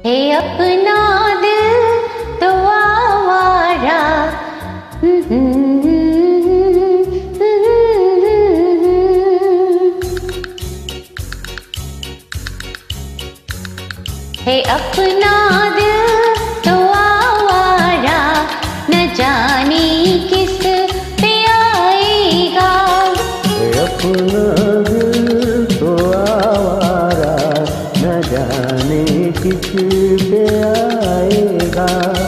है अपना दिल तो आवारा। है अपना दिल तो आवारा, न जाने किस पे आएगा। है अपना दिल तो आवारा, न जाने किस पे आएगा।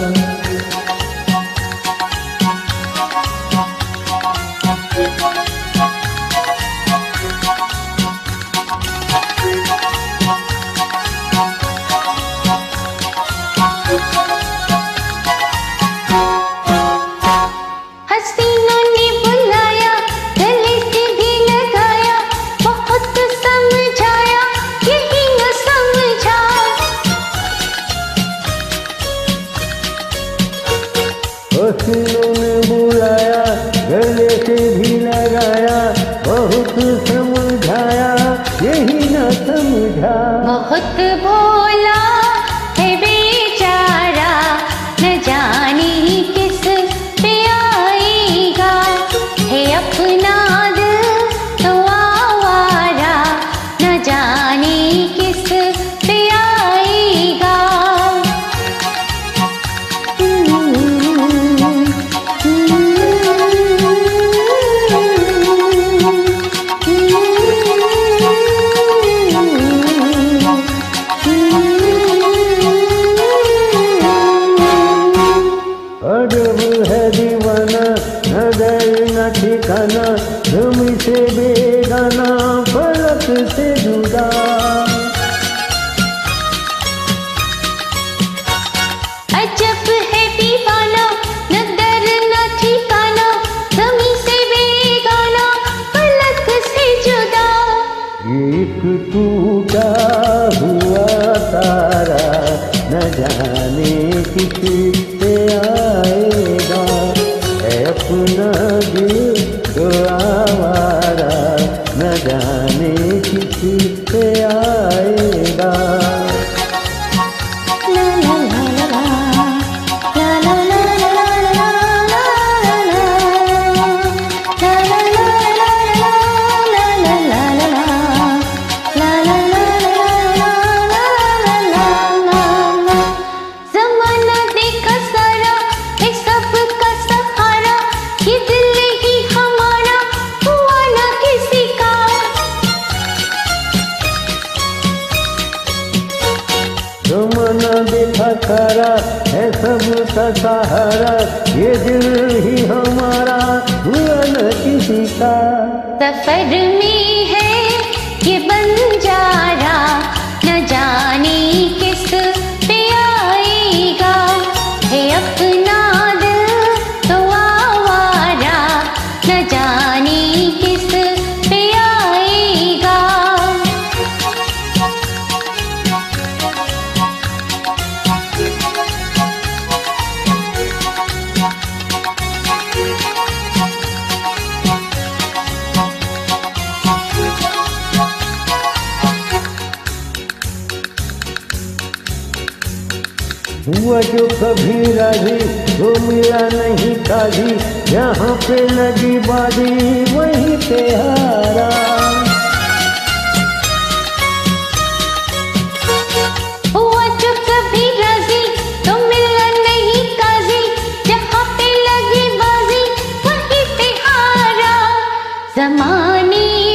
हसीनों ने बुलाया, गले से भी लगाया, बहुत समझाया, यही न समझा। हसीनों ने बुलाया, गले से भी लगाया, बहुत समझाया, यही न समझा। बहुत भोला है बेचारा, न जाने किस पे आएगा। है अपना दिल तो आवारा, न जाने किस पे आएगा। अजब है दीवाना, नजर न ठिकाना, तुमसे बेगाना, फलक से जुदा। अजब है दीवाना, न दर न ठिकाना, ज़मीं से बेगाना, फलक से जुदा। एक टूटा हुआ तारा, न जाने किस पे आएगा। है अपना दिल तो आवारा, न जाने किस पे आएगा। ला ला ला ला ला, ला ला ला ला ला ला ला ला, ला ला ला ला ला ला ला ला ला, ला ला ला ला ला। ज़माना देखा सारा, है सबका सहारा, ये दिल ही हमारा हुआ ना किसी का। जमाना देखा सारा, है सबका सहारा, ये दिल ही हमारा हुआ न किसी का। सफर में है ये बंजारा, न जाने किस पे आएगा। है अपना दिल तो आवारा, न जाने किस पे आएगा। हुआ जो कभी राजी, वो मिला नहीं काजी, यहाँ पे लगी बाजी, वहीं पे हारा। हुआ जो कभी राजी, तो मिला नहीं काजी, जहाँ पे लगी बाजी, वहीं पे हारा। ज़माने